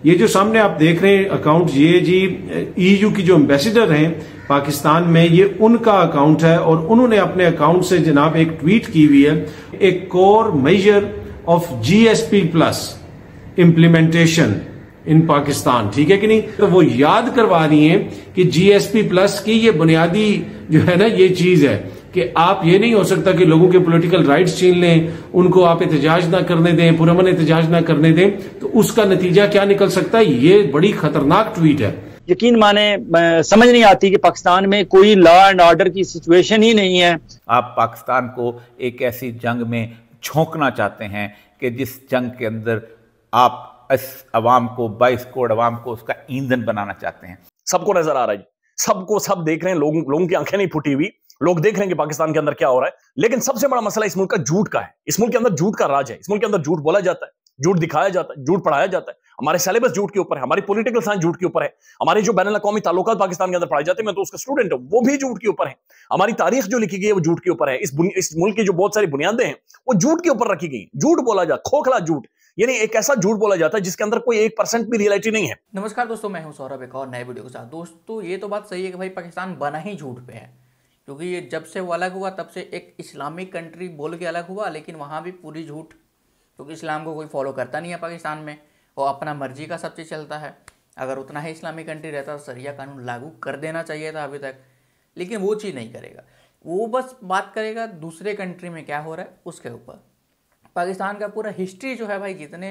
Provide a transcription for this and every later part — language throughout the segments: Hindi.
ये जो सामने आप देख रहे हैं अकाउंट, ये जी ईयू की जो एम्बेसडर हैं पाकिस्तान में, ये उनका अकाउंट है और उन्होंने अपने अकाउंट से जनाब एक ट्वीट की हुई है, एक core major of GSP plus implementation in Pakistan, ठीक है कि नहीं। तो वो याद करवा रही हैं कि जीएसपी प्लस की ये बुनियादी जो है ना ये चीज है कि आप ये नहीं हो सकता कि लोगों के पॉलिटिकल राइट्स छीन लें, उनको आप एहतजाज ना करने दें, पुरअमन एहतजाज ना करने दें, तो उसका नतीजा क्या निकल सकता है। ये बड़ी खतरनाक ट्वीट है। यकीन माने समझ नहीं आती कि पाकिस्तान में कोई लॉ एंड ऑर्डर की सिचुएशन ही नहीं है। आप पाकिस्तान को एक ऐसी जंग में झोंकना चाहते हैं कि जिस जंग के अंदर आप इस अवाम को, 22 करोड़ अवाम को उसका ईंधन बनाना चाहते हैं। सबको नजर आ रहा है जी, सबको सब देख रहे हैं, लोगों की आंखें नहीं फूटी हुई, लोग देख रहे हैं कि पाकिस्तान के अंदर क्या हो रहा है। लेकिन सबसे बड़ा मसला इस मुल्क का झूठ का है। इस मुल्क के अंदर झूठ का राज है। इस मुल्क के अंदर झूठ बोला जाता है, झूठ दिखाया जाता है, झूठ पढ़ाया जाता है। हमारे सिलेबस झूठ के ऊपर है, हमारी पॉलिटिकल साइंस झूठ के ऊपर है, हमारे जो बैनुल अक़वामी ताल्लुकात पाकिस्तान के अंदर पढ़ाए जाते हैं, मैं तो उसका स्टूडेंट हूं, वो भी झूठ के ऊपर है। हमारी तारीख जो लिखी गई है वो झूठ के ऊपर है। इस मुल्क की जो बहुत सारी बुनियादें हैं वो झूठ के ऊपर रखी गई। झूठ बोला जाता, खोखला झूठ, यानी एक ऐसा झूठ बोला जाता है जिसके अंदर कोई 1% भी रियलिटी नहीं है। नमस्कार दोस्तों, मैं हूं सौरभ, एक और नए वीडियो के साथ। दोस्तों ये तो बात सही है कि भाई पाकिस्तान बना ही झूठ पे है, क्योंकि ये जब से वो अलग हुआ तब से एक इस्लामिक कंट्री बोल के अलग हुआ, लेकिन वहाँ भी पूरी झूठ, क्योंकि इस्लाम को कोई फॉलो करता नहीं है पाकिस्तान में, वो अपना मर्जी का सब चीज़ चलता है। अगर उतना ही इस्लामिक कंट्री रहता तो शरिया कानून लागू कर देना चाहिए था अभी तक, लेकिन वो चीज़ नहीं करेगा। वो बस बात करेगा दूसरे कंट्री में क्या हो रहा है उसके ऊपर। पाकिस्तान का पूरा हिस्ट्री जो है भाई, जितने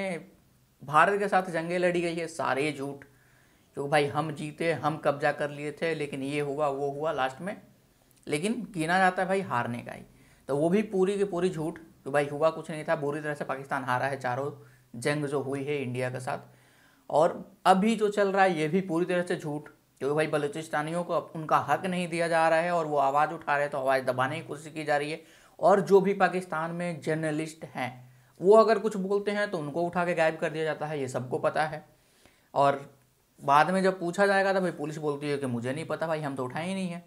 भारत के साथ जंगें लड़ी गई है सारे झूठ, क्योंकि भाई हम जीते, हम कब्जा कर लिए थे, लेकिन ये हुआ वो हुआ लास्ट में, लेकिन गिना जाता है भाई हारने का ही। तो वो भी पूरी की पूरी झूठ, तो भाई हुआ कुछ नहीं था, बुरी तरह से पाकिस्तान हारा है चारों जंग जो हुई है इंडिया के साथ। और अभी जो चल रहा है ये भी पूरी तरह से झूठ, क्योंकि भाई बलूचिस्तानियों को उनका हक नहीं दिया जा रहा है और वो आवाज़ उठा रहे हैं तो आवाज़ दबाने की कोशिश की जा रही है। और जो भी पाकिस्तान में जर्नलिस्ट हैं वो अगर कुछ बोलते हैं तो उनको उठा के गायब कर दिया जाता है, ये सबको पता है। और बाद में जब पूछा जाएगा तो भाई पुलिस बोलती है कि मुझे नहीं पता, भाई हम तो उठाए ही नहीं है।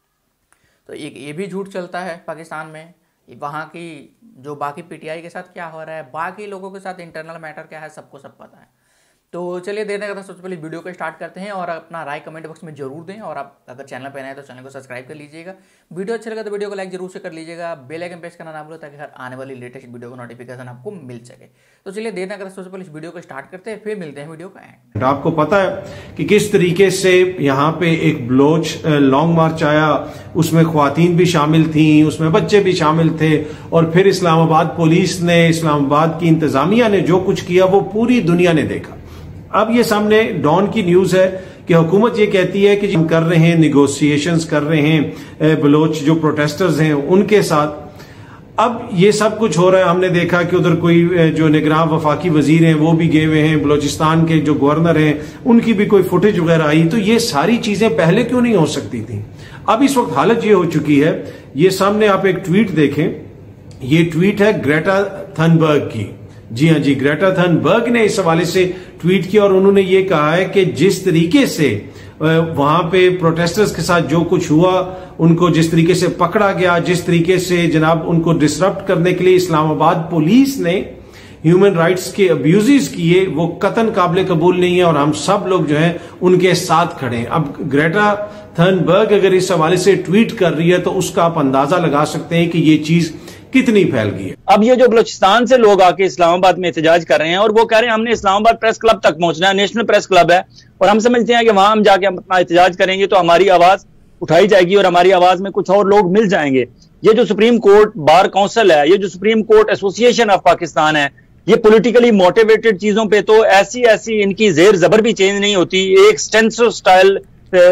तो ये भी झूठ चलता है पाकिस्तान में। वहाँ की जो बाकी पीटीआई के साथ क्या हो रहा है, बाकी लोगों के साथ इंटरनल मैटर क्या है, सबको सब पता है। तो चलिए देर नहीं करता, सबसे पहले वीडियो को स्टार्ट करते हैं और अपना राय कमेंट बॉक्स में जरूर दें। और आप अगर चैनल पर नए हैं तो चैनल को सब्सक्राइब कर लीजिएगा। वीडियो अच्छा लगा तो वीडियो को लाइक जरूर से कर लीजिएगा, बेल आइकन प्रेस करना ना भूलो ताकि हर आने वाली लेटेस्ट वीडियो का नोटिफिकेशन आपको मिल सके। तो चलिए देर ना करता, सबसे पहले इस वीडियो को स्टार्ट करते हैं, फिर मिलते हैं वीडियो का एंड। आपको पता है कि किस तरीके से यहाँ पे एक बलोच लॉन्ग मार्च आया, उसमें ख्वातीन भी शामिल थी, उसमें बच्चे भी शामिल थे, और फिर इस्लामाबाद पुलिस ने, इस्लामाबाद की इंतजामिया ने जो कुछ किया वो पूरी दुनिया ने देखा। अब ये सामने डॉन की न्यूज है कि हुकूमत ये कहती है कि हम कर रहे हैं, निगोशिएशंस कर रहे हैं बलोच जो प्रोटेस्टर्स हैं उनके साथ। अब ये सब कुछ हो रहा है। हमने देखा कि उधर कोई जो निगरान वफाकी वजीर हैं वो भी गए हुए हैं, बलोचिस्तान के जो गवर्नर हैं उनकी भी कोई फुटेज वगैरह आई। तो ये सारी चीजें पहले क्यों नहीं हो सकती थी। अब इस वक्त हालत ये हो चुकी है। ये सामने आप एक ट्वीट देखें, ये ट्वीट है ग्रेटा थनबर्ग की। जी हाँ जी, ग्रेटा थनबर्ग ने इस हवाले से ट्वीट किया और उन्होंने ये कहा है कि जिस तरीके से वहां पे प्रोटेस्टर्स के साथ जो कुछ हुआ, उनको जिस तरीके से पकड़ा गया, जिस तरीके से जनाब उनको डिसरप्ट करने के लिए इस्लामाबाद पुलिस ने ह्यूमन राइट्स के अब्यूजेस किए, वो कतन काबिल कबूल नहीं है और हम सब लोग जो हैं उनके साथ खड़े हैं। अब ग्रेटा थनबर्ग अगर इस हवाले से ट्वीट कर रही है तो उसका आप अंदाजा लगा सकते हैं कि ये चीज कितनी फैल गई है। अब ये जो बलूचिस्तान से लोग आके इस्लामाबाद में एहतजाज कर रहे हैं और वो कह रहे हैं हमने इस्लामाबाद प्रेस क्लब तक पहुंचना है, नेशनल प्रेस क्लब है, और हम समझते हैं कि वहां हम जाके अपना एहतजाज करेंगे तो हमारी आवाज उठाई जाएगी और हमारी आवाज में कुछ और लोग मिल जाएंगे। ये जो सुप्रीम कोर्ट बार काउंसिल है, ये जो supreme court association of Pakistan है, ये पॉलिटिकली मोटिवेटेड चीजों पे तो ऐसी इनकी जेर जबर भी चेंज नहीं होती। एक स्टेंसिल स्टाइल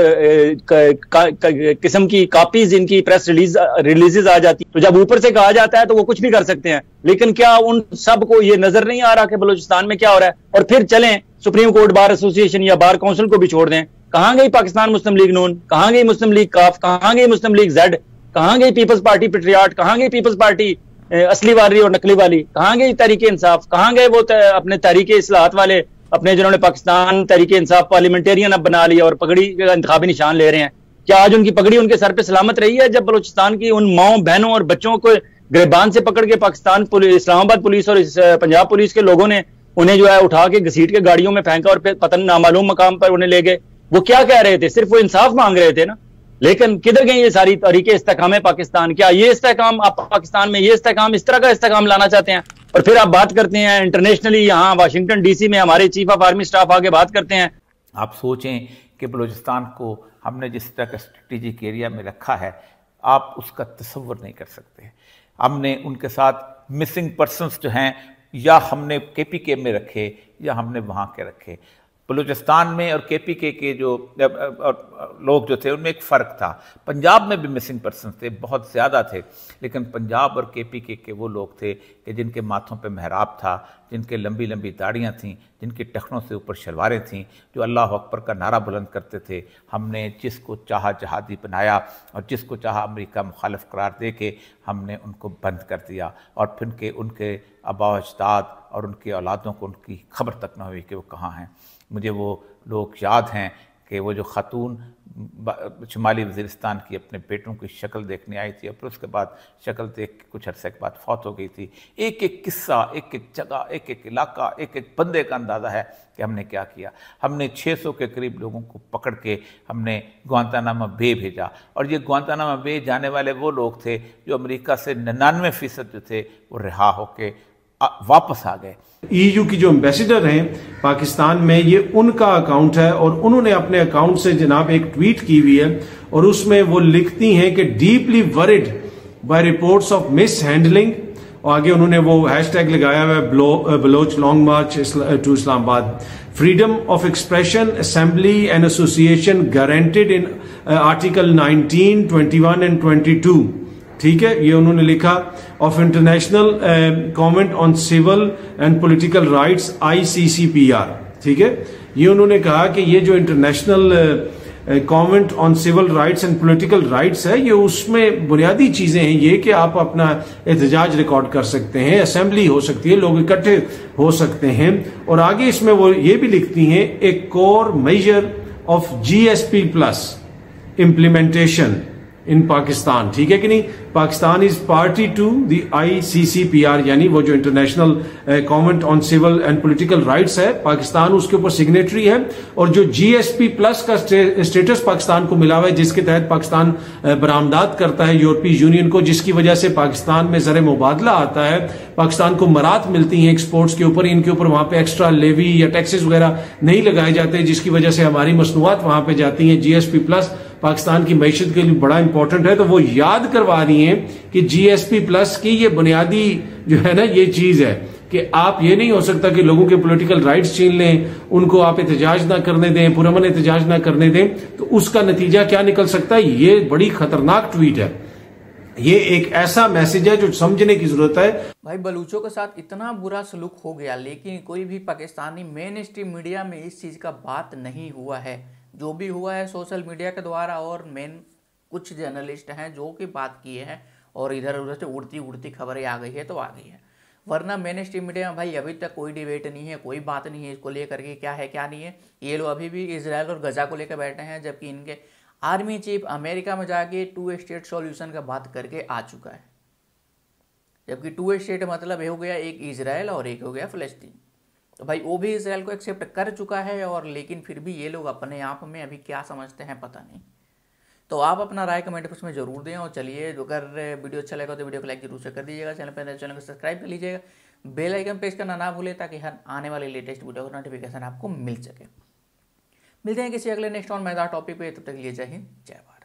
किस्म की कॉपीज इनकी प्रेस रिलीजेज आ जाती, तो जब ऊपर से कहा जाता है तो वो कुछ भी कर सकते हैं। लेकिन क्या उन सब को ये नजर नहीं आ रहा कि बलूचिस्तान में क्या हो रहा है। और फिर चलें सुप्रीम कोर्ट बार एसोसिएशन या बार काउंसिल को भी छोड़ दें। कहां गई पाकिस्तान मुस्लिम लीग नून, कहां गई मुस्लिम लीग काफ, कहां गई मुस्लिम लीग जेड, कहां गई पीपल्स पार्टी पेट्रियाट, कहां गई पीपल्स पार्टी असली वाली और नकली वाली, कहां गई तहरीके इंसाफ, कहां गए वो अपने तहरीके इस्लाहत वाले, अपने जिन्होंने पाकिस्तान तहरीके इंसाफ पार्लियामेंटेरियन अब बना लिया और पगड़ी का इंतखाबी निशान ले रहे हैं। क्या आज उनकी पगड़ी उनके सर पे सलामत रही है जब बलूचिस्तान की उन माओ बहनों और बच्चों को गिरबान से पकड़ के पाकिस्तान पुलिस, इस्लामाबाद पुलिस और पंजाब पुलिस के लोगों ने उन्हें जो है उठा के घसीट के गाड़ियों में फेंका और फिर पता नहीं नामालूम मकाम पर उन्हें ले गए। वो क्या कह रहे थे? सिर्फ वो इंसाफ मांग रहे थे ना। लेकिन किधर गए ये सारी तरीके इस्तेकाम है पाकिस्तान? क्या ये इस्तेकाम आप पाकिस्तान में ये इस्तेकाम इस तरह का इस्तेकाम लाना चाहते हैं? और फिर आप बात करते हैं इंटरनेशनली, यहाँ वाशिंगटन डीसी में हमारे चीफ ऑफ आर्मी स्टाफ आके बात करते हैं। आप सोचें कि बलूचिस्तान को हमने जिस तरह का स्ट्रेटेजिक एरिया में रखा है, आप उसका तसव्वुर नहीं कर सकते। हमने उनके साथ मिसिंग पर्सनस जो हैं या हमने केपीके में रखे या हमने वहाँ के रखे। बलूचिस्तान में और केपीके के जो लोग जो थे उनमें एक फ़र्क था। पंजाब में भी मिसिंग पर्सन थे, बहुत ज़्यादा थे, लेकिन पंजाब और केपीके के वो लोग थे कि जिनके माथों पे मेहराब था, जिनके लंबी लंबी दाढ़ियाँ थीं, जिनकी टखनों से ऊपर शलवारें थीं, जो अल्लाह अकबर का नारा बुलंद करते थे। हमने जिसको चाहा जहादी बनाया और जिसको चाहा अमेरिका मुखालिफ करार दे के हमने उनको बंद कर दिया। और फिर उनके आबा अजदाद और उनके औलादों को उनकी खबर तक न हुई कि वो कहाँ हैं। मुझे वो लोग याद हैं कि वो जो खातून शुमाली वज़ीरिस्तान की अपने बेटों की शक्ल देखने आई थी और फिर उसके बाद शक्ल देख के कुछ अरसे के बाद फौत हो गई थी। एक एक किस्सा, एक एक जगह, एक एक इलाका, एक एक बंदे का अंदाज़ा है कि हमने क्या किया। हमने 600 के करीब लोगों को पकड़ के हमने ग्वांतानामा बे भेजा, और ये ग्वांतानामा बे जाने वाले वो लोग थे जो अमेरिका से 99% जो थे वो रिहा होके वापस आ गए। ईयू की जो एम्बेसडर हैं पाकिस्तान में, ये उनका अकाउंट है और उन्होंने अपने अकाउंट से जनाब एक ट्वीट की हुई है और उसमें वो लिखती हैं कि deeply worried by reports of mishandling, और आगे उन्होंने वो हैशटैग लगाया हुआ है Baloch long march to Islamabad, freedom of expression, assembly and association guaranteed in article 19, 21 and 22। ठीक है, ये उन्होंने लिखा। Of international covenant on civil and political rights ICCPR। ठीक है, ये उन्होंने कहा कि ये जो international covenant on civil rights and political rights है, ये उसमें बुनियादी चीजें हैं ये कि आप अपना एहतजाज रिकॉर्ड कर सकते हैं, असेंबली हो सकती है, लोग इकट्ठे हो सकते हैं। और आगे इसमें वो ये भी लिखती हैं a core major of GSP+ implementation in Pakistan. ठीक है कि नहीं? Pakistan is party to the ICCPR, यानी वो जो international covenant on civil and political rights है, पाकिस्तान उसके ऊपर सिग्नेटरी है। और जो GSP+ का स्टेटस पाकिस्तान को मिला हुआ है, जिसके तहत पाकिस्तान बरामदात करता है यूरोपीय यूनियन को, जिसकी वजह से पाकिस्तान में ज़र मुबादला आता है, पाकिस्तान को मरात मिलती हैं एक्सपोर्ट्स के ऊपर, इनके ऊपर वहां पे एक्स्ट्रा लेवी या टैक्सेस वगैरह नहीं लगाए जाते, जिसकी वजह से हमारी मसनूआत वहां पे जाती हैं। GSP+ पाकिस्तान की मैशत के लिए बड़ा इंपॉर्टेंट है, तो वो याद करवा रही हैं कि GSP+ की ये बुनियादी जो है ना ये चीज है कि आप ये नहीं हो सकता कि लोगों के पॉलिटिकल राइट्स छीन लें, उनको आप एहतजाज ना करने दें, पुरअमन एहतजाज ना करने दें, तो उसका नतीजा क्या निकल सकता है। ये बड़ी खतरनाक ट्वीट है, ये एक ऐसा मैसेज है जो समझने की जरूरत है। भाई बलूचों के साथ इतना बुरा सलूक हो गया, लेकिन कोई भी पाकिस्तानी मेन स्ट्रीम मीडिया में इस चीज का बात नहीं हुआ है। जो भी हुआ है सोशल मीडिया के द्वारा, और मेन कुछ जर्नलिस्ट हैं जो कि बात किए हैं, और इधर उधर से उड़ती उड़ती खबरें आ गई है तो आ गई है, वरना मेन स्ट्रीम मीडिया में भाई अभी तक कोई डिबेट नहीं है, कोई बात नहीं है इसको लेकर के क्या है क्या नहीं है। ये लोग अभी भी इजराइल और गजा को लेकर बैठे हैं, जबकि इनके आर्मी चीफ अमेरिका में जाके 2 स्टेट सॉल्यूशन का बात करके आ चुका है। जबकि 2 स्टेट मतलब हो गया एक इजराइल और एक हो गया फ़लस्तीन, तो भाई वो भी इसराइल को एक्सेप्ट कर चुका है। और लेकिन फिर भी ये लोग अपने आप में अभी क्या समझते हैं पता नहीं। तो आप अपना राय कमेंट बॉक्स में जरूर दें। और चलिए, अगर वीडियो अच्छा लगा तो वीडियो को लाइक जरूर से कर दीजिएगा, चैनल को सब्सक्राइब कर लीजिएगा, बेल आइकन प्रेस करना ना भूलें ताकि हर आने वाले लेटेस्ट वीडियो का नोटिफिकेशन आपको मिल सके। मिलते हैं किसी अगले नेक्स्ट और मजेदार टॉपिक पे, तब तक के लिए जय हिंद, जय भारत।